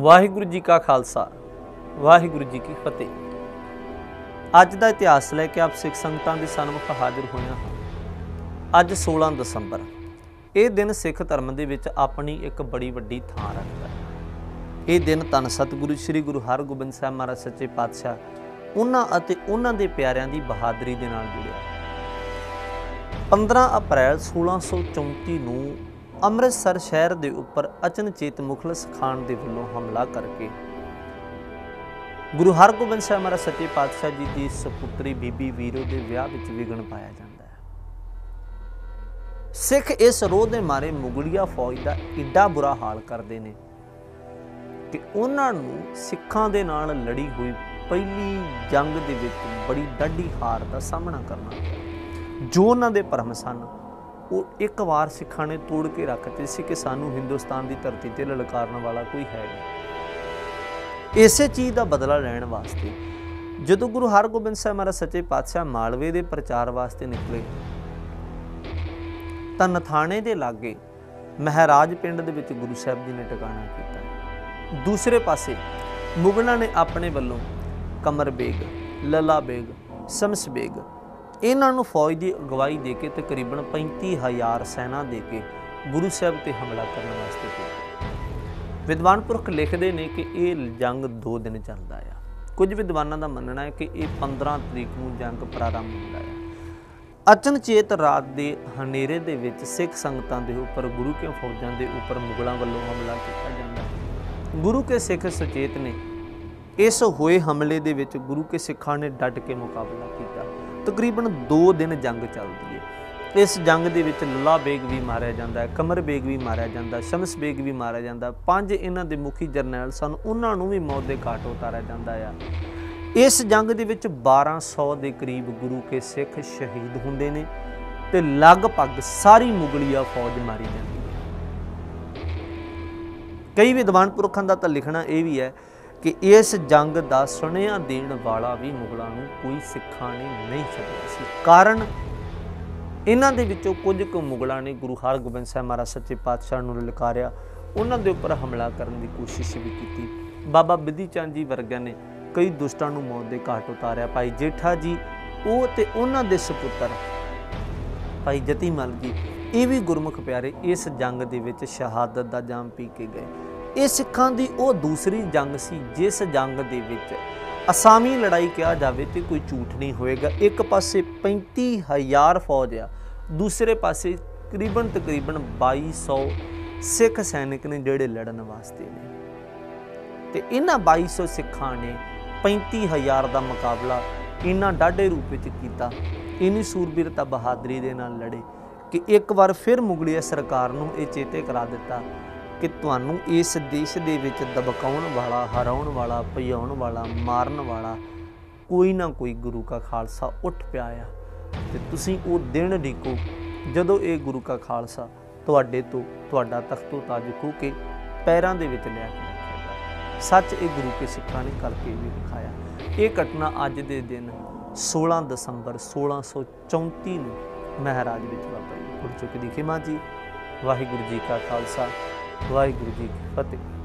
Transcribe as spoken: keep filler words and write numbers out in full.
वाहिगुरु जी का खालसा वाहिगुरु जी की फतेह। अज का इतिहास लैके आप सिख संगतां दे सन्मुख हाजिर होया हाँ। अज सोलह दसंबर ये दिन सिख धर्म दे विच अपनी एक बड़ी वड्डी थां रखता है। ये दिन धन सतगुरु श्री गुरु हरगोबिंद साहिब महाराज सच्चे पातशाह उन्हां अते उन्हां दे प्यारिਆਂ दी बहादरी दे नाल जुड़िया। पंद्रह अप्रैल सोलह सौ चौंती नूं अमृतसर शहर के उपर अचनचेत मुखलिस खान के वलों हमला करके गुरु हरगोबिंद साहिब महाराज सच्चे पातशाह जी की सपुत्री बीबी वीरो के विआह विच विघन पाया जाता है। सिख इस रोह के मारे मुगलिया फौज का एडा बुरा हाल करते हैं कि उन्होंने सिखां दे नाल लड़ी हुई पहली जंग दे विच बड़ी डाढी हार का सामना करना पिया। जो उन्हां दे भरम सन वो एक बार सिखां ने तोड़ के रखते सी कि सानू हिंदुस्तान की धरती ते ललकारन वाला कोई है नहीं। इसे चीज़ का बदला लैण वास्ते जदों गुरु हरगोबिंद साहिब महाराज सच्चे पातशाह मालवे के प्रचार वास्ते निकले तां नथाणे के लागे महराज पिंड दे विच गुरु साहिब जी ने टिकाणा कीता। दूसरे पासे मुगलों ने अपने वलों कमर बेग, लला बेग, शमस बेग इन्हों फौज की अगवाई दे के तकरीबन पैंती हज़ार सैना दे के गुरु साहब ते हमला करने वास्ते भेजे। विद्वान पुरख लिखते हैं कि यह जंग दो दिन चलता है। कुछ विद्वानों का मनना है कि यह पंद्रह तरीक को जंग प्रारंभ होता है। अचनचेत रात के हनेरे दे विच सिख संगतां दे उपर गुरु के फौजां दे उपर मुगलों वालों हमला किया जाता है। गुरु के सिख सचेत ने इस होए हमले दे विच गुरु के सिखां ने डट के मुकाबला किया। तकरीबन दो दिन जंग चलती है। इस जंग दे विच लला बेग भी मारिया जाता है, कमर बेग भी मारिया जाता है, शमस बेग भी मारिया जाता है। पांच इन्हां दे मुखी जरनैल सन उन्होंने भी मौत के घाट उतारिया जाता है। इस जंग दे विच बारह सौ के करीब गुरु के सिख शहीद होंदे ने ते लगभग सारी मुगलिया फौज मारी जाती है। कई विद्वान पुरखों का तो लिखना यह भी है कि इस जंग का सुनिया देने वाला भी मुगलों को कोई सिखा ने नहीं छड्डिया सी। कारण इन्हां दे विचों कुछ कुछ मुगलों ने गुरु हरगोबिंद साहिब महाराज सच्चे पातशाह नूं ललकारिया, उन्हां दे उपर हमला करने की कोशिश भी की। बाबा बिधि चंद जी वर्गियां ने कई दुष्टां नूं मौत के घाट उतारिया। भाई जेठा जी वो ते उन्हां दे सपुत्र भाई जती मल जी ये भी गुरमुख प्यारे इस जंग दे विच शहादत का जाम पी के गए। ये सिखां दी वो दूसरी जंग सी जिस जंग दे विच असामी लड़ाई कहा जाए तो कोई झूठ नहीं होएगा। एक पासे पैंती हज़ार फौज आ, दूसरे पासे तकरीबन तकरीबन बाई सौ सिख सैनिक ने जोड़े लड़न वास्ते ने। ते इन्हां बाई सौ सिखां ने पैंती हज़ार का मुकाबला इन्हां डाढे रूप में किया। इन्नी सूरबीरता बहादरी दे नाल लड़े कि एक बार फिर मुगलिया सरकार नूं ये चेते करा दिता कि तुहानूं इस देश दे विच दबकाउण वाला, हराउण वाला, भजाउण वाला, मारन वाला कोई ना कोई गुरु का खालसा उठ पिया आ ते तुसीं वो दिन डिको जदों ये गुरु का खालसा तुहाडे तो तुहाडा तख्तो ताज खो के पैरां दे विच लिया के रखेगा। सच ये गुरु के सिखां ने करके भी दिखाया। ये घटना अज दे दिन सोलह दसंबर सोलह सौ चौंती नूं महराज विच वापरी। गुरचुक दी खिमा जी। वाहिगुरु जी का खालसा वाहिगुरु जी की फतेह।